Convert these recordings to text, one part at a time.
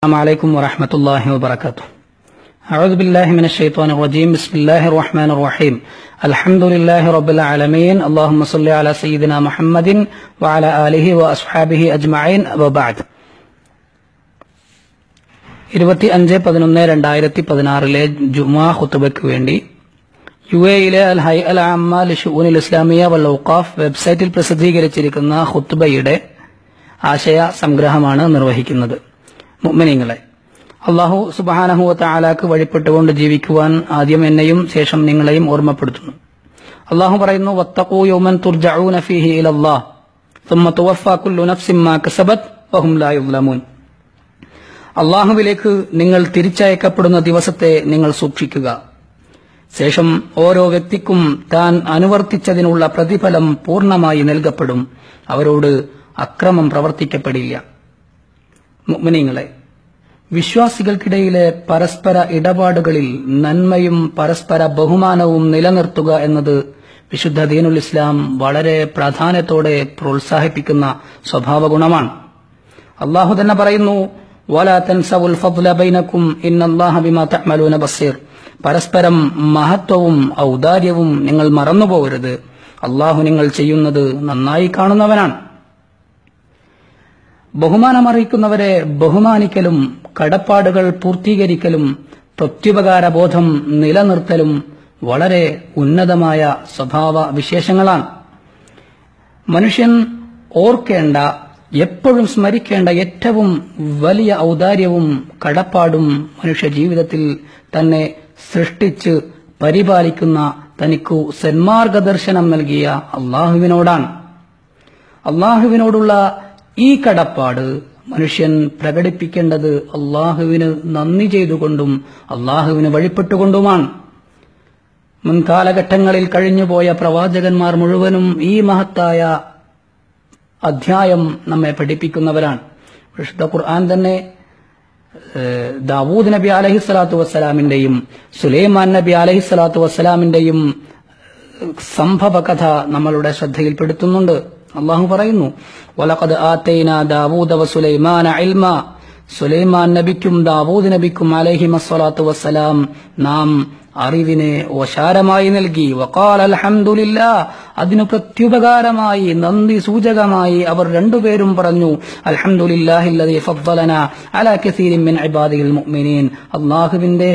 السلام عليكم ورحمة الله وبركاته. أعوذ بالله من الشيطان الرجيم. بسم الله الرحمن الرحيم. الحمد لله رب العالمين. اللهم صل على سيدنا محمد وعلى آله وأصحابه أجمعين. وبعد. 25/11/2016 ജുമുഅ ഖുതുബയ്ക്ക് വേണ്ടി യുഎഇയിലെ അൽ ഹൈ അൽ അമ്മ ലിശുഊനിൽ ഇസ്ലാമിയ വൽ ഔഖാഫ് വെബ്സൈറ്റിൽ പ്രസിദ്ധീകരിച്ചിരിക്കുന്ന ഖുതുബയുടെ ആശയ സംഗ്രഹമാണ് നിർവഹിക്കുന്നത്. മുഅ്മിനീങ്ങളെ, അല്ലാഹു സുബ്ഹാനഹു വ തആലക്ക് വഴിപ്പെട്ടുകൊണ്ട് ജീവിക്കുവാൻ ആദ്യം എന്നെയും ശേഷം നിങ്ങളെയും ഓർമ്മപ്പെടുത്തുന്നു. അല്ലാഹു പറയുന്നു, വത്തഖൂ യൗമൻ തുർജഊന ഫീഹി ഇലല്ലാഹ് സുമ്മ തുവഫാ കുല്ലു നഫ്സിൻ മാ കസബത് വഹും ലാ യുസ്ലമൂൻ. അല്ലാഹുവിലേക്ക് നിങ്ങൾ തിരിച്ചയക്കപ്പെടുന്ന ദിവസത്തെ നിങ്ങൾ സൂക്ഷിക്കുക. ശേഷം ഓരോ വ്യക്തിക്കും താൻ അനുവർത്തിച്ചതിനുള്ള പ്രതിഫലം പൂർണ്ണമായി നൽകപ്പെടും. അവരോട് അക്രമം പ്രവർത്തിക്കപ്പെടില്ല. മുഅ്മിനീങ്ങളെ, വിശ്വാസികൾക്കിടയിലെ പരസ്പര ഇടപാടുകളിൽ നന്മയും പരസ്പര ബഹുമാനവും നിലനിർത്തുക എന്നത് വിശുദ്ധ ദീനുൽ ഇസ്ലാം വളരെ പ്രാധാന്യത്തോടെ പ്രോത്സാഹിപ്പിക്കുന്ന സ്വഭാവ ഗുണമാണ്. അല്ലാഹു തന്നെ പറയുന്നു, വലാ തൻസവുൽ ഫദ്ല ബൈനക്കും ഇന്നല്ലാഹ ബിമാ തഅമലൂന ബസീർ. പരസ്പരം മഹത്വവും ഔദാര്യവും നിങ്ങൾ മറന്നുപോകരുത്. അല്ലാഹു നിങ്ങൾ ചെയ്യുന്നത് നന്നായി കാണുന്നവനാണ്. ബഹുമാനമറിയിക്കുന്നവരെ ബഹുമാനിക്കലും കടപ്പാടുകൾ പൂർത്തീകരിക്കലും പ്രത്യുപകാര ബോധം നിലനിർത്തലും വളരെ ഉന്നതമായ സ്വഭാവ വിശേഷങ്ങളാണ്. മനുഷ്യൻ ഓർക്കേണ്ട, എപ്പോഴും സ്മരിക്കേണ്ട ഏറ്റവും വലിയ ഔദാര്യവും കടപ്പാടും മനുഷ്യ ജീവിതത്തിൽ തന്നെ സൃഷ്ടിച്ച് പരിപാലിക്കുന്ന, തനിക്കു സന്മാർഗദർശനം നൽകിയ അള്ളാഹുവിനോടാണ്. അള്ളാഹുവിനോടുള്ള ഈ കടപ്പാട് മനുഷ്യൻ പ്രകടിപ്പിക്കേണ്ടത് അള്ളാഹുവിന് നന്ദി ചെയ്തുകൊണ്ടും അള്ളാഹുവിന് വഴിപ്പെട്ടുകൊണ്ടുമാണ്. മുൻകാലഘട്ടങ്ങളിൽ കഴിഞ്ഞുപോയ പ്രവാചകന്മാർ മുഴുവനും ഈ മഹത്തായ അധ്യായം നമ്മെ പഠിപ്പിക്കുന്നവരാണ്. വിശുദ്ധ ഖുർആൻ തന്നെ ദാവൂദ് നബി അലൈഹിസ്സലാത്തു വസ്സലാമിന്റെയും സുലൈമാൻ നബി അലൈഹിസ്സലാത്തു വസ്സലാമിന്റെയും സംഭവ കഥ നമ്മളുടെ ശ്രദ്ധയിൽപ്പെടുത്തുന്നുണ്ട്. അള്ളാഹു പറയുന്നു, വലഖദ് ആതൈനാ ദാവൂദ വസുലൈമാന ഇൽമ. സുലൈമാൻ നബിക്കും ദാവൂദ് നബിക്കും അലൈഹിമസ്സലാത്തു വസ്സലാം നാം അറിവിനെ ഓശാരമായി നൽകി. വഖാല അൽഹംദുലില്ലാഹ്. അതിനു പ്രത്യുപകാരമായി, നന്ദി സൂചകമായി അവർ രണ്ടുപേരും പറഞ്ഞു, അൽഹംദുലില്ലാഹില്ലദീ ഫദ്ദലനാ അലാ കസീരിൻ മിൻ ഇബാദിഹിൽ മുഅ്മിനീൻ. അല്ലാഹുവിന്റെ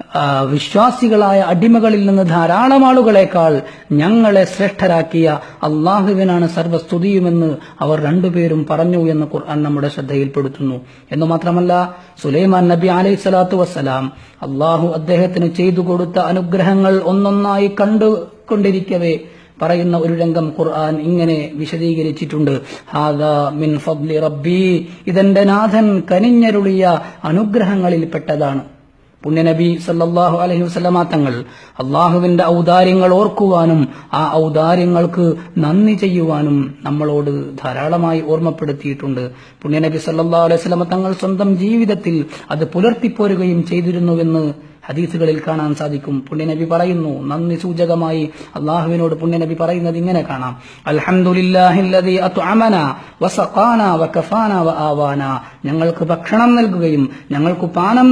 വിശ്വാസികളായ അടിമകളിൽ നിന്ന് ധാരാളം ആളുകളെക്കാൾ ഞങ്ങളെ ശ്രേഷ്ഠരാക്കിയ അള്ളാഹുവിനാണ് സർവസ്തുതിയുമെന്ന് അവർ രണ്ടുപേരും പറഞ്ഞു എന്ന് ഖുർആൻ നമ്മുടെ ശ്രദ്ധയിൽപ്പെടുത്തുന്നു. എന്നു മാത്രമല്ല, സുലൈമാൻ നബി അലൈഹിസ്സലാത്തു വസ്സലാം അള്ളാഹു അദ്ദേഹത്തിന് ചെയ്തു കൊടുത്ത അനുഗ്രഹങ്ങൾ ഒന്നൊന്നായി കണ്ടുകൊണ്ടിരിക്കവേ പറയുന്ന ഒരു രംഗം ഖുർആൻ ഇങ്ങനെ വിശദീകരിച്ചിട്ടുണ്ട്, ഹാദാ മിൻ ഫദ്ലി റബ്ബി. ഇതെന്റെ നാഥൻ കനിഞ്ഞരുളിയ അനുഗ്രഹങ്ങളിൽപ്പെട്ടതാണ്. പുണ്യനബി സല്ലല്ലാഹു അലൈഹി വസല്ലമ തങ്ങൾ അള്ളാഹുവിന്റെ ഔദാര്യങ്ങൾ ഓർക്കുവാനും ആ ഔദാര്യങ്ങൾക്ക് നന്ദി ചെയ്യുവാനും നമ്മളോട് ധാരാളമായി ഓർമ്മപ്പെടുത്തിയിട്ടുണ്ട്. പുണ്യനബി സല്ലല്ലാഹു അലൈഹി വസല്ലമ തങ്ങൾ സ്വന്തം ജീവിതത്തിൽ അത് പുലർത്തിപ്പോരുകയും ചെയ്തിരുന്നുവെന്ന് ഹദീസുകളിൽ കാണാൻ സാധിക്കും. പുണ്യനബി പറയുന്നു, നന്ദി സൂചകമായി അള്ളാഹുവിനോട് പുണ്യനബി പറയുന്നത് ഇങ്ങനെ കാണാം, അൽഹംദുലില്ലാഹില്ലദീ അത്അമനാ വസഖാനാ വകഫാനാ വആവാനാ. ഞങ്ങൾക്ക് ഭക്ഷണം നൽകുകയും ഞങ്ങൾക്ക്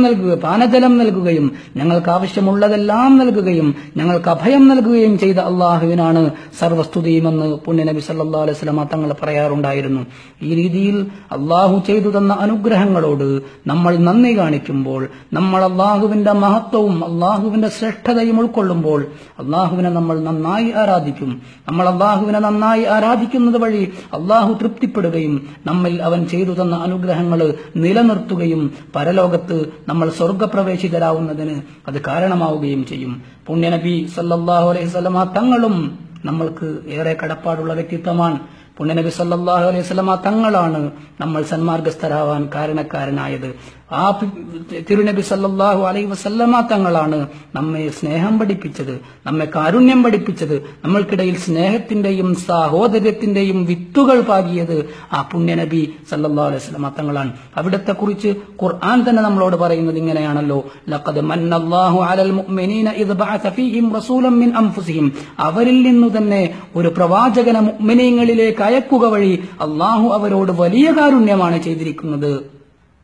പാനജലം നൽകുകയും ഞങ്ങൾക്ക് ആവശ്യമുള്ളതെല്ലാം നൽകുകയും ഞങ്ങൾക്ക് അഭയം നൽകുകയും ചെയ്ത അള്ളാഹുവിനാണ് സർവസ്തുതിയുമെന്ന് പുണ്യനബി സല്ലല്ലാഹു അലൈഹി വസല്ലമ തങ്ങൾ പറയാറുണ്ടായിരുന്നു. ഈ രീതിയിൽ അള്ളാഹു ചെയ്തു തന്ന അനുഗ്രഹങ്ങളോട് നമ്മൾ നന്ദി കാണിക്കുമ്പോൾ, നമ്മൾ അള്ളാഹുവിന്റെ മഹത്വവും അള്ളാഹുവിന്റെ ശ്രേഷ്ഠതയും ഉൾക്കൊള്ളുമ്പോൾ അള്ളാഹുവിനെ നമ്മൾ നന്നായി ആരാധിക്കും. നമ്മൾ അള്ളാഹുവിനെ നന്നായി ആരാധിക്കുന്നത് വഴി അള്ളാഹു തൃപ്തിപ്പെടുകയും നമ്മിൽ അവൻ ചെയ്തു തന്ന അനുഗ്രഹങ്ങൾ നിലനിർത്തുകയും പരലോകത്ത് നമ്മൾ സ്വർഗപ്രവേശിതരാവുന്നതിന് അത് കാരണമാവുകയും ചെയ്യും. പുണ്യനബി സല്ലല്ലാഹു അലൈഹി വസല്ലമ തങ്ങളും നമ്മൾക്ക് ഏറെ കടപ്പാടുള്ള വ്യക്തിത്വമാണ്. പുണ്യനബി സല്ലല്ലാഹു അലൈഹി വസല്ലമ തങ്ങളാണ് നമ്മൾ സന്മാർഗസ്ഥരാവാൻ കാരണക്കാരനായത്. ആ തിരുനബി സല്ലല്ലാഹു അലൈഹി വസല്ലമ തങ്ങളാണ് നമ്മെ സ്നേഹം പഠിപ്പിച്ചത്, നമ്മെ കാരുണ്യം പഠിപ്പിച്ചത്, നമ്മൾക്കിടയിൽ സ്നേഹത്തിന്റെയും സാഹോദര്യത്തിന്റെയും വിത്തുകൾ പാകിയത് ആ പുണ്യനബി സല്ലല്ലാഹു അലൈഹി വസല്ലമ തങ്ങളാണ്. അവിടത്തെ കുറിച്ച് ഖുർആൻ തന്നെ നമ്മളോട് പറയുന്നത് ഇങ്ങനെയാണല്ലോ, ലഖദ് മന്നല്ലാഹു അലൽ മുഅ്മിനീന ഇദ് ബഅസ ഫീഹിം റസൂലൻ മിൻ അൻഫുസിഹിം. അവരിൽ നിന്നു തന്നെ ഒരു പ്രവാചകനെ മുഅ്മിനീങ്ങളിലേക്ക് അയക്കുക വഴി അള്ളാഹു അവരോട് വലിയ കാരുണ്യമാണ് ചെയ്തിരിക്കുന്നത്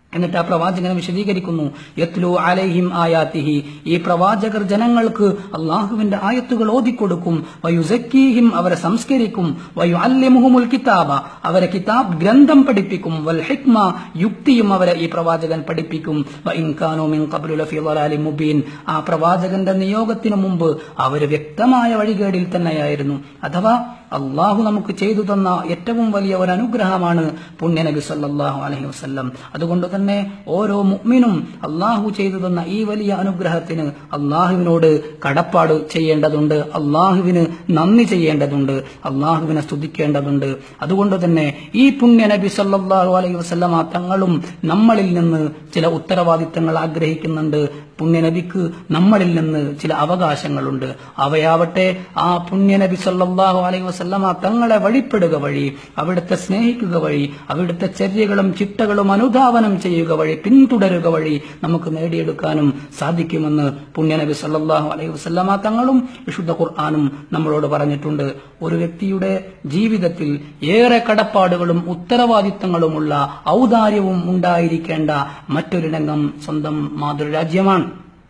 എന്നിട്ട് ആ പ്രവാചകനെ വിശദീകരിക്കുന്നു. യത്ലു അലൈഹിം ആയാതിഹി, ഈ പ്രവാചകർ ജനങ്ങൾക്ക് അള്ളാഹുവിന്റെ ആയത്തുകൾ ഓതിക്കൊടുക്കും. വയുസക്കീഹിം, അവരെ സംസ്കരിക്കും. വയുഅല്ലിമുഹുൽ കിതാബ, അവരെ കിതാബ് ഗ്രന്ഥം പഠിപ്പിക്കും. വൽ ഹിക്മ, യുക്തിയും അവരെ ഈ പ്രവാചകൻ പഠിപ്പിക്കും. വഇൻ കാനൂ മിൻ ഖബ്ലു ലഫീ ളലാലിൻ മുബീൻ, ആ പ്രവാചകന്റെ നിയോഗത്തിനു മുമ്പ് അവർ വ്യക്തമായ വഴികേടിൽ തന്നെയായിരുന്നു. അഥവാ അള്ളാഹു നമുക്ക് ചെയ്തു തന്ന ഏറ്റവും വലിയ ഒരു അനുഗ്രഹമാണ് പുണ്യനബി സല്ലല്ലാഹു അലൈഹി വസല്ലം. അതുകൊണ്ട് തന്നെ ഓരോ മുഅ്മിനും അള്ളാഹു ചെയ്തു തന്ന ഈ വലിയ അനുഗ്രഹത്തിന് അള്ളാഹുവിനോട് കടപ്പാട് ചെയ്യേണ്ടതുണ്ട്, അള്ളാഹുവിന് നന്ദി ചെയ്യേണ്ടതുണ്ട്, അള്ളാഹുവിനെ സ്തുതിക്കേണ്ടതുണ്ട്. അതുകൊണ്ട് തന്നെ ഈ പുണ്യനബി സല്ലല്ലാഹു അലൈഹി വസല്ലമ തങ്ങളും നമ്മളിൽ നിന്ന് ചില ഉത്തരവാദിത്തങ്ങൾ ആഗ്രഹിക്കുന്നുണ്ട്. പുണ്യനബിക്ക് നമ്മളിൽ നിന്ന് ചില അവകാശങ്ങളുണ്ട്. അവയാവട്ടെ ആ പുണ്യനബി സല്ലല്ലാഹു അലൈഹി വസല്ലമ തങ്ങളെ വഴിപ്പെടുക വഴി, അവിടുത്തെ സ്നേഹിക്കുക വഴി, അവിടുത്തെ ചര്യകളും ചിട്ടകളും അനുധാവനം ചെയ്യുക വഴി, പിന്തുടരുക വഴി നമുക്ക് നേടിയെടുക്കാനും സാധിക്കുമെന്ന് പുണ്യനബി സല്ലല്ലാഹു അലൈഹി വസല്ലമ തങ്ങളും വിശുദ്ധ ഖുർആനും നമ്മളോട് പറഞ്ഞിട്ടുണ്ട്. ഒരു വ്യക്തിയുടെ ജീവിതത്തിൽ ഏറെ കടപ്പാടുകളും ഉത്തരവാദിത്തങ്ങളുമുള്ള ഔദാര്യവും ഉണ്ടായിരിക്കേണ്ട മറ്റൊരു രംഗം സ്വന്തം മാതൃരാജ്യമാണ്.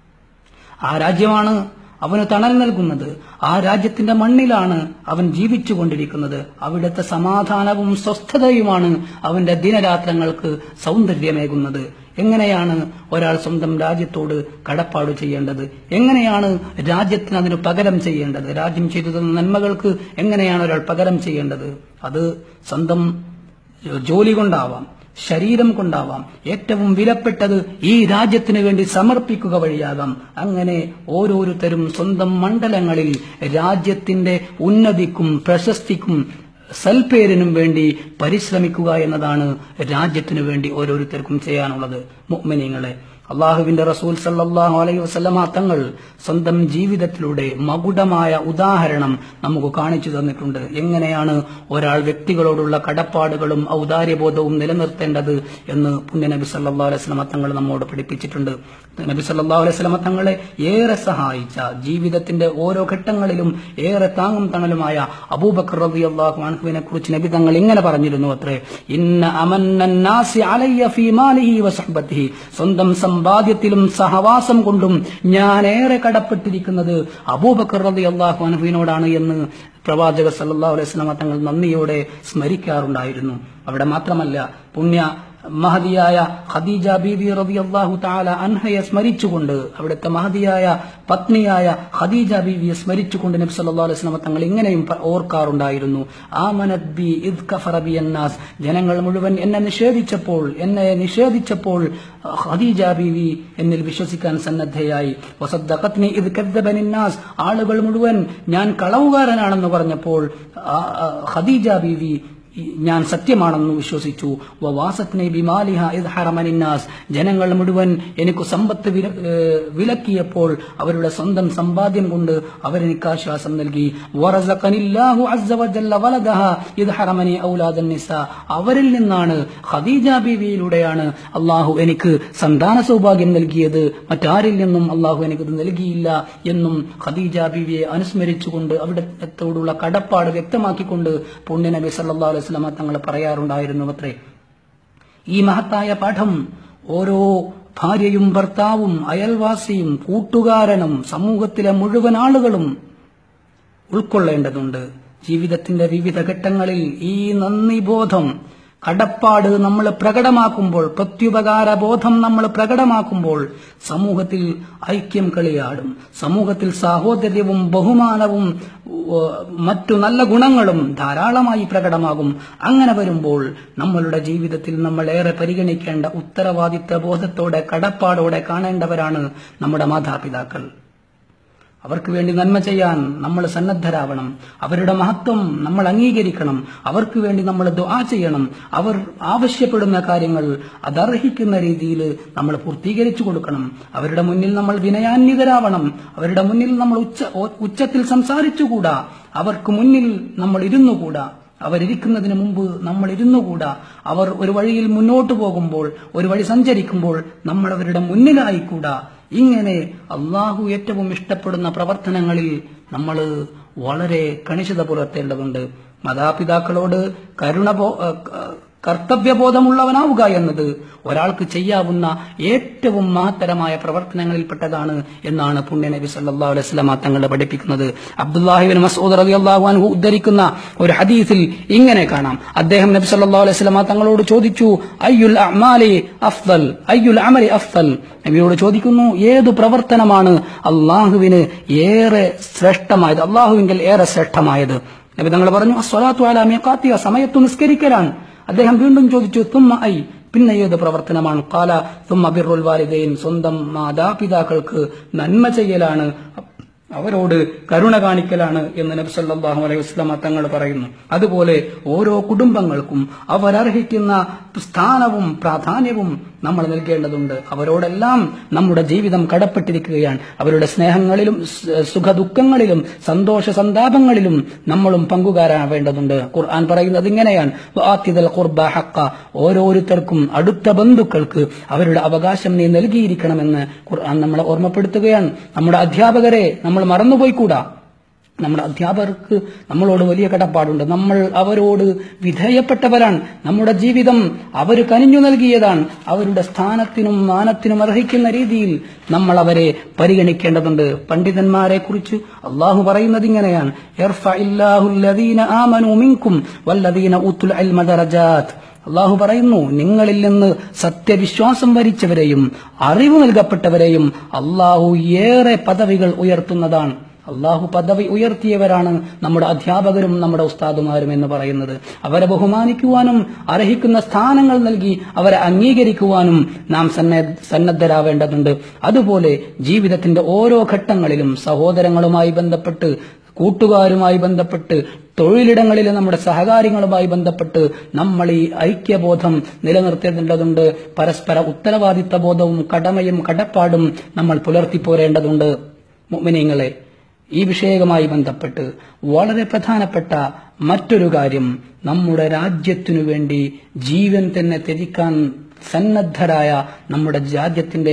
ആ രാജ്യമാണ് അവന് തണൽ നൽകുന്നത്. ആ രാജ്യത്തിന്റെ മണ്ണിലാണ് അവൻ ജീവിച്ചുകൊണ്ടിരിക്കുന്നത്. അവിടുത്തെ സമാധാനവും സ്വസ്ഥതയുമാണ് അവന്റെ ദിനരാത്രങ്ങൾക്ക് സൗന്ദര്യമേകുന്നത്. എങ്ങനെയാണ് ഒരാൾ സ്വന്തം രാജ്യത്തോട് കടപ്പാട് ചെയ്യേണ്ടത്? എങ്ങനെയാണ് രാജ്യത്തിന് അതിന് പകരം ചെയ്യേണ്ടത്? രാജ്യം ചെയ്തു തന്ന നന്മകൾക്ക് എങ്ങനെയാണ് ഒരാൾ പകരം ചെയ്യേണ്ടത്? അത് സ്വന്തം ജോലി കൊണ്ടാവാം, ശരീരം കൊണ്ടാവാം, ഏറ്റവും വിലപ്പെട്ടത് ഈ രാജ്യത്തിന് വേണ്ടി സമർപ്പിക്കുക വഴിയാകാം. അങ്ങനെ ഓരോരുത്തരും സ്വന്തം മണ്ഡലങ്ങളിൽ രാജ്യത്തിന്റെ ഉന്നതിക്കും പ്രശസ്തിക്കും സൽപ്പേരിനും വേണ്ടി പരിശ്രമിക്കുക എന്നതാണ് രാജ്യത്തിനു വേണ്ടി ഓരോരുത്തർക്കും ചെയ്യാനുള്ളത്. മുഅ്മിനീങ്ങളെ, അള്ളാഹുവിന്റെ റസൂൽ സല്ലല്ലാഹു അലൈഹി വസല്ലമ തങ്ങൾ സ്വന്തം ജീവിതത്തിലൂടെ മകുടമായ ഉദാഹരണം നമുക്ക് കാണിച്ചു തന്നിട്ടുണ്ട്. എങ്ങനെയാണ് ഒരാൾ വ്യക്തികളോടുള്ള കടപ്പാടുകളും ഔദാര്യബോധവും നിലനിർത്തേണ്ടത് എന്ന് പുണ്യനബി സല്ലല്ലാഹു അലൈഹി വസല്ലമ തങ്ങൾ നമ്മോട് പഠിപ്പിച്ചിട്ടുണ്ട്. നബി സല്ലല്ലാഹു അലൈഹി വസല്ലമ തങ്ങളെ ഏറെ സഹായിച്ച, ജീവിതത്തിന്റെ ഓരോ ഘട്ടങ്ങളിലും ഏറെ താങ്ങും തണലുമായ അബൂബക്കർ റളിയല്ലാഹു അൻഹുവിനെ കുറിച്ച് നബി തങ്ങൾ ഇങ്ങനെ പറഞ്ഞിരുന്നു അത്രേ: ഇന്ന അമന്നന്നാസി അലയ്യ ഫീ മാലിഹി വസഹ്ബതിഹി, സ്വന്തം സമ്പാദ്യത്തിലും സഹവാസം കൊണ്ടും ഞാൻ ഏറെ കടപ്പെട്ടിരിക്കുന്നത് അബൂബക്കർ റളിയല്ലാഹു അൻഹുവിനോടാണ് എന്ന് പ്രവാചകർ സല്ലല്ലാഹു അലൈഹി വസല്ലമ തങ്ങൾ നന്ദിയോടെ സ്മരിക്കാറുണ്ടായിരുന്നു. അവിടെ മാത്രമല്ല, പുണ്യ മഹദിയായ ഖദീജ ബീവി റളിയല്ലാഹു തആല അൻഹയെ സ്മരിച്ചുകൊണ്ട്, അവിടുത്തെ മഹദിയായ പത്നിയായ ഖദീജ ബീവിയെ സ്മരിച്ചുകൊണ്ട് നബി സല്ലല്ലാഹു അലൈഹി വസല്ലം തങ്ങൾ ഇങ്ങനെയും ഓർക്കാറുണ്ടായിരുന്നു: ആമനത് ബി ഇദ് കഫറ ബി അന്നാസ്, ജനങ്ങൾ മുഴുവൻ എന്നെ നിഷേധിച്ചപ്പോൾ ഖദീജ ബീവി എന്നിൽ വിശ്വസിക്കാൻ സന്നദ്ധയായി. വസദ്ദഖത്നി ഇദ് കദ്ദബനി അന്നാസ്, ആളുകൾ മുഴുവൻ ഞാൻ കളവുകാരനാണെന്ന് പറഞ്ഞപ്പോൾ ഖദീജ ബീവി ഞാൻ സത്യമാണെന്ന് വിശ്വസിച്ചു. വവാസത്നി ബിമാലിഹ ഇദ് ഹറമനി നാസ്, ജനങ്ങൾ മുഴുവൻ എനിക്ക് സമ്പത്ത് വിലക്കിയപ്പോൾ അവരുടെ സ്വന്തം സമ്പാദ്യം കൊണ്ട് അവരെനിക്ക് ആശ്വാസം നൽകി. വറസഖനില്ലാഹു അസ്സ വജല്ല വലദഹ ഇദ് ഹറമനി ഔലാദൻ നിസാ, അവരിൽ നിന്നാണ്, ഖദീജ ബീവിയിലൂടെയാണ് അള്ളാഹു എനിക്ക് സന്താന സൗഭാഗ്യം നൽകിയത്, മറ്റാരിൽ നിന്നും അള്ളാഹു എനിക്കത് നൽകിയില്ല എന്നും ഖദീജ ബീവിയെ അനുസ്മരിച്ചുകൊണ്ട് അവിടത്തോടുള്ള കടപ്പാട് വ്യക്തമാക്കിക്കൊണ്ട് പുണ്യനബി സല്ലല്ലാഹു അലൈഹി വസല്ലം തങ്ങൾ പറയാറുണ്ടായിരുന്നു അത്രേ. ഈ മഹത്തായ പാഠം ഓരോ ഭാര്യയും ഭർത്താവും അയൽവാസിയും കൂട്ടുകാരനും സമൂഹത്തിലെ മുഴുവൻ ആളുകളും ഉൾക്കൊള്ളേണ്ടതുണ്ട്. ജീവിതത്തിന്റെ വിവിധ ഘട്ടങ്ങളിൽ ഈ നന്ദിബോധം, കടപ്പാട് നമ്മൾ പ്രകടമാക്കുമ്പോൾ, പ്രത്യുപകാര ബോധം നമ്മൾ പ്രകടമാക്കുമ്പോൾ സമൂഹത്തിൽ ഐക്യം കളിയാടും. സമൂഹത്തിൽ സാഹോദര്യവും ബഹുമാനവും മറ്റു നല്ല ഗുണങ്ങളും ധാരാളമായി പ്രകടമാകും. അങ്ങനെ വരുമ്പോൾ നമ്മളുടെ ജീവിതത്തിൽ നമ്മൾ ഏറെ പരിഗണിക്കേണ്ട, ഉത്തരവാദിത്ത ബോധത്തോടെ കടപ്പാടോടെ കാണേണ്ടവരാണ് നമ്മുടെ മാതാപിതാക്കൾ. അവർക്ക് വേണ്ടി നന്മ ചെയ്യാൻ നമ്മൾ സന്നദ്ധരാവണം. അവരുടെ മഹത്വം നമ്മൾ അംഗീകരിക്കണം. അവർക്ക് വേണ്ടി നമ്മൾ ദുആ ചെയ്യണം. അവർ ആവശ്യപ്പെടുന്ന കാര്യങ്ങൾ അതർഹിക്കുന്ന രീതിയിൽ നമ്മൾ പൂർത്തീകരിച്ചു കൊടുക്കണം. അവരുടെ മുന്നിൽ നമ്മൾ വിനയാന്വിതരാവണം. അവരുടെ മുന്നിൽ നമ്മൾ ഉച്ചത്തിൽ സംസാരിച്ചുകൂടാ. അവർക്ക് മുന്നിൽ നമ്മൾ ഇരുന്നുകൂടാ. അവരിയ്ക്കുന്നതിന് മുമ്പ് നമ്മൾ ഇരുന്നുകൂടാ. അവർ ഒരു വഴിയിൽ മുന്നോട്ട് പോകുമ്പോൾ, ഒരു വഴി സഞ്ചരിക്കുമ്പോൾ നമ്മൾ അവരുടെ മുന്നിലായിക്കൂടാ. ഇങ്ങനെ അള്ളാഹു ഏറ്റവും ഇഷ്ടപ്പെടുന്ന പ്രവർത്തനങ്ങളിൽ നമ്മൾ വളരെ കണിശത പുലർത്തേണ്ടതുണ്ട്. മാതാപിതാക്കളോട് കർത്തവ്യബോധമുള്ളവനാവുക എന്നത് ഒരാൾക്ക് ചെയ്യാവുന്ന ഏറ്റവും മഹത്തരമായ പ്രവർത്തനങ്ങളിൽപ്പെട്ടതാണ് എന്നാണ് പുണ്യ നബി സല്ലല്ലാഹു അലൈഹി വസല്ലം തങ്ങൾ പഠിപ്പിക്കുന്നത്. അബ്ദുല്ലാഹി ഇബ്നു മസ്ഊദ് റളിയല്ലാഹു അൻഹു ഉദ്ധരിക്കുന്ന ഒരു ഹദീസിൽ ഇങ്ങനെ കാണാം. അദ്ദേഹം നബി സല്ലല്ലാഹു അലൈഹി വസല്ലം തങ്ങളോട് ചോദിച്ചു, അയ്യുൽ അഅമാലി അഫ്ദൽ, അയ്യുൽ അമലി അഫ്ദൽ. നബിയോട് ചോദിക്കുന്നു, ഏതു പ്രവർത്തനമാണ് അള്ളാഹുവിന് ഏറെ ശ്രേഷ്ഠമായത്, അള്ളാഹുവിങ്കിൽ ഏറെ ശ്രേഷ്ഠമായത്? നബി തങ്ങൾ പറഞ്ഞു, അസ്സലാത്തു അലാ മീഖാത്തിഹ, സമയത്ത് നിസ്കരിക്കലാണ്. അദ്ദേഹം വീണ്ടും ചോദിച്ചു, തുമ്മ ഐ, പിന്നെ ഏത് പ്രവർത്തനമാണ്? ഖാല തുമ്മ ബിർറുൽ വാലിദൈൻ, സ്വന്തം മാതാപിതാക്കൾക്ക് നന്മ ചെയ്യലാണ്, അവരോട് കരുണ കാണിക്കലാണ് എന്ന് നബി സല്ലല്ലാഹു അലൈഹി വസല്ലം തങ്ങൾ പറയുന്നു. അതുപോലെ ഓരോ കുടുംബങ്ങൾക്കും അവരർഹിക്കുന്ന സ്ഥാനവും പ്രാധാന്യവും നമ്മൾ നൽകേണ്ടതുണ്ട്. അവരോടെല്ലാം നമ്മുടെ ജീവിതം കടപ്പെട്ടിരിക്കുകയാണ്. അവരുടെ സ്നേഹങ്ങളിലും സുഖദുഃഖങ്ങളിലും സന്തോഷ സന്താപങ്ങളിലും നമ്മളും പങ്കുകാരാവേണ്ടതുണ്ട്. ഖുർആൻ പറയുന്നത് ഇങ്ങനെയാണ്, വആതിദൽ ഖുർബ ഹഖ, ഓരോരുത്തർക്കും അടുത്ത ബന്ധുക്കൾക്ക് അവരുടെ അവകാശം നീ നൽകിയിരിക്കണമെന്ന് ഖുർആൻ നമ്മളെ ഓർമ്മപ്പെടുത്തുകയാണ്. നമ്മുടെ അധ്യാപകരെ നമ്മൾ മറന്നുപോയിക്കൂടാ. നമ്മുടെ അധ്യാപകർക്ക് നമ്മളോട് വലിയ കടപ്പാടുണ്ട്. നമ്മൾ അവരോട് വിധേയപ്പെട്ടവരാണ്. നമ്മുടെ ജീവിതം അവർ കനിഞ്ഞു നൽകിയതാണ്. അവരുടെ സ്ഥാനത്തിനും മാനത്തിനും അർഹിക്കുന്ന രീതിയിൽ നമ്മൾ അവരെ പരിഗണിക്കേണ്ടതുണ്ട്. പണ്ഡിതന്മാരെ കുറിച്ച് അള്ളാഹു പറയുന്നത് ഇങ്ങനെയാണ്, യർഫഇല്ലാഹുല്ലദീന ആമനൂ മിൻകും വല്ലദീന ഊതുൽ ഇൽമ ദറജാത്ത്. അള്ളാഹു പറയുന്നു, നിങ്ങളിൽ നിന്ന് സത്യവിശ്വാസം വരിച്ചവരെയും അറിവ് നൽകപ്പെട്ടവരെയും അള്ളാഹു ഏറെ പദവികൾ ഉയർത്തുന്നതാണ്. അള്ളാഹു പദവി ഉയർത്തിയവരാണ് നമ്മുടെ അധ്യാപകരും നമ്മുടെ ഉസ്താദുമാരും എന്ന് പറയുന്നത്. അവരെ ബഹുമാനിക്കുവാനും അർഹിക്കുന്ന സ്ഥാനങ്ങൾ നൽകി അവരെ അംഗീകരിക്കുവാനും നാം സന്നദ്ധരാവേണ്ടതുണ്ട്. അതുപോലെ ജീവിതത്തിന്റെ ഓരോ ഘട്ടങ്ങളിലും സഹോദരങ്ങളുമായി ബന്ധപ്പെട്ട്, കൂട്ടുകാരുമായി ബന്ധപ്പെട്ട്, തൊഴിലിടങ്ങളിലെ നമ്മുടെ സഹകാര്യങ്ങളുമായി ബന്ധപ്പെട്ട് നമ്മൾ ഈ ഐക്യബോധം നിലനിർത്തേണ്ടതുണ്ട്. പരസ്പര ഉത്തരവാദിത്ത ബോധവും കടമയും കടപ്പാടും നമ്മൾ പുലർത്തിപ്പോരേണ്ടതുണ്ട്. മുഅ്മിനീങ്ങളെ, ഈ വിഷയവുമായി ബന്ധപ്പെട്ട് വളരെ പ്രധാനപ്പെട്ട മറ്റൊരു കാര്യം, നമ്മുടെ രാജ്യത്തിനു വേണ്ടി ജീവൻ തന്നെ ത്യജിക്കാൻ സന്നദ്ധരായ നമ്മുടെ രാജ്യത്തിന്റെ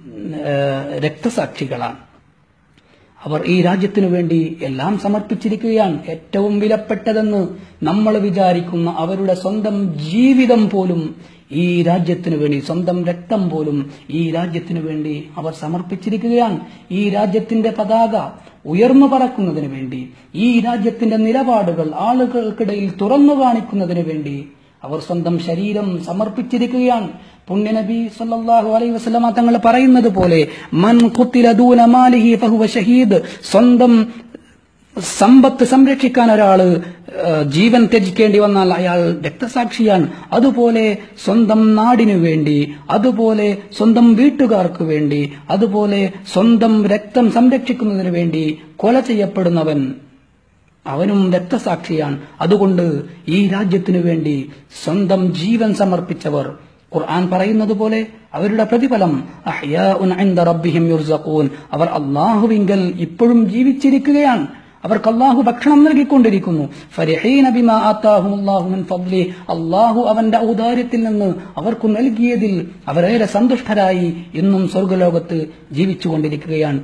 രക്തസാക്ഷികളാണ്. അവർ ഈ രാജ്യത്തിനു വേണ്ടി എല്ലാം സമർപ്പിച്ചിരിക്കുകയാണ്. ഏറ്റവും വിലപ്പെട്ടതെന്ന് നമ്മൾ വിചാരിക്കുന്ന അവരുടെ സ്വന്തം ജീവിതം പോലും ഈ രാജ്യത്തിനു വേണ്ടി, സ്വന്തം രക്തം പോലും ഈ രാജ്യത്തിനു വേണ്ടി അവർ സമർപ്പിച്ചിരിക്കുകയാണ്. ഈ രാജ്യത്തിന്റെ പതാക ഉയർന്നു പറക്കുന്നതിന് വേണ്ടി, ഈ രാജ്യത്തിന്റെ നിലപാടുകൾ ആളുകൾക്കിടയിൽ തുറന്നു കാണിക്കുന്നതിന് വേണ്ടി അവർ സ്വന്തം ശരീരം സമർപ്പിച്ചിരിക്കുകയാണ്. പുണ്യനബി സല്ലല്ലാഹു അലൈഹി വസല്ലമ തങ്ങൾ പറയുന്നത് പോലെ, മൻ ഖുതില ദൂന മാലിഹി ഫഹുവ ഷഹീദ്, സ്വന്തം സമ്പത്ത് സംരക്ഷിക്കാൻ ഒരാള് ജീവൻ ത്യജിക്കേണ്ടി വന്നാൽ അയാൾ രക്തസാക്ഷിയാണ്. അതുപോലെ സ്വന്തം നാടിനു വേണ്ടി, അതുപോലെ സ്വന്തം വീട്ടുകാർക്ക് വേണ്ടി, അതുപോലെ സ്വന്തം രക്തം സംരക്ഷിക്കുന്നതിന് വേണ്ടി കൊല ചെയ്യപ്പെടുന്നവൻ അവനും രക്തസാക്ഷിയാണ്. അതുകൊണ്ട് ഈ രാജ്യത്തിനു വേണ്ടി സ്വന്തം ജീവൻ സമർപ്പിച്ചവർ, ഖുർആൻ പറയുന്നത് പോലെ അവരുടെ പ്രതിഫലം അഹ്യാഉൻ ഇൻദ റബ്ബിഹിം യുർസഖൂൻ, അവർ അല്ലാഹുവിങ്കൽ ഇപ്പോഴും ജീവിച്ചിരിക്കുകയാണ്. അവർക്ക് അല്ലാഹു ഭക്ഷണം നൽകിക്കൊണ്ടിരിക്കുന്നു. ഫരിഹീന ബിമാ ആതാഹുമുല്ലാഹു മിൻ ഫദ്ലി, അല്ലാഹു അവന്റെ ഔദാര്യത്തിൽ നിന്ന് അവർക്ക് നൽകിയതിൽ അവരേറെ സന്തുഷ്ടരായി ഇന്നും സ്വർഗ്ഗലോകത്ത് ജീവിച്ചുകൊണ്ടിരിക്കുകയാണ്.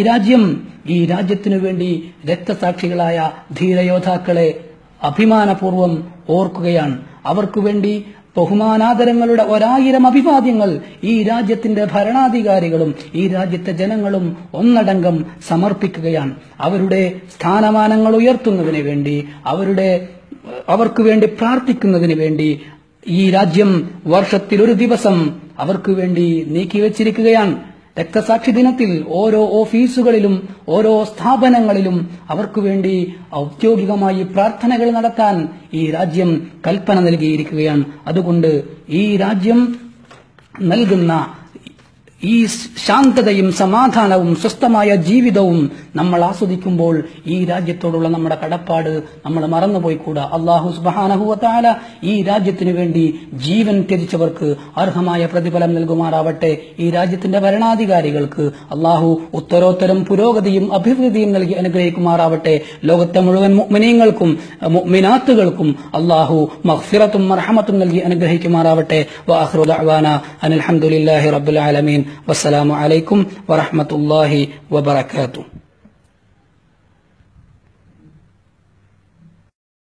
ഈ രാജ്യത്തിനു വേണ്ടി രക്തസാക്ഷികളായ ധീരയോദ്ധാക്കളെ അഭിമാനപൂർവ്വം ഓർക്കുകയാണ്. അവർക്കു വേണ്ടി ബഹുമാനാദരങ്ങളുടെ 1000 അഭിവാദ്യങ്ങൾ ഈ രാജ്യത്തിന്റെ ഭരണാധികാരികളും ഈ രാജ്യത്തെ ജനങ്ങളും ഒന്നടങ്കം സമർപ്പിക്കുകയാണ്. അവരുടെ സ്ഥാനമാനങ്ങൾ ഉയർത്തുന്നതിന് വേണ്ടി, അവർക്ക് വേണ്ടി പ്രാർത്ഥിക്കുന്നതിന് വേണ്ടി ഈ രാജ്യം വർഷത്തിൽ ഒരു ദിവസം അവർക്ക് വേണ്ടി നീക്കിവെച്ചിരിക്കുകയാണ്. രക്തസാക്ഷി ദിനത്തിൽ ഓരോ ഓഫീസുകളിലും ഓരോ സ്ഥാപനങ്ങളിലും അവർക്ക് വേണ്ടി ഔദ്യോഗികമായി പ്രാർത്ഥനകൾ നടത്താൻ ഈ രാജ്യം കൽപ്പന നൽകിയിരിക്കുകയാണ്. അതുകൊണ്ട് ഈ രാജ്യം നൽകുന്ന ഈ ശാന്തതയും സമാധാനവും സ്വസ്ഥമായ ജീവിതവും നമ്മൾ ആസ്വദിക്കുമ്പോൾ ഈ രാജ്യത്തോടുള്ള നമ്മുടെ കടപ്പാട് നമ്മൾ മറന്നുപോയിക്കൂടാ. അല്ലാഹു സുബ്ഹാനഹു വ തആല ഈ രാജ്യത്തിനു വേണ്ടി ജീവൻ ത്യജിച്ചവർക്ക് അർഹമായ പ്രതിഫലം നൽകുമാറാവട്ടെ. ഈ രാജ്യത്തിന്റെ ഭരണാധികാരികൾക്ക് അല്ലാഹു ഉത്തരോത്തരം പുരോഗതിയും അഭിവൃദ്ധിയും നൽകി അനുഗ്രഹിക്കുമാറാവട്ടെ. ലോകത്തെ മുഴുവൻ മുഅ്മിനീങ്ങൾക്കും മുഅ്മിനാത്തുകൾക്കും അല്ലാഹു മഗ്ഫിറത്തും മർഹമത്തും നൽകി അനുഗ്രഹിക്കുമാറാവട്ടെ. വആഖിറു ദഅവാനാ അനിൽ ഹംദുലില്ലാഹി റബ്ബിൽ ആലമീൻ. വസ്സലാമു അലൈക്കും വറഹ്മത്തുള്ളാഹി വബറകാതുഹു.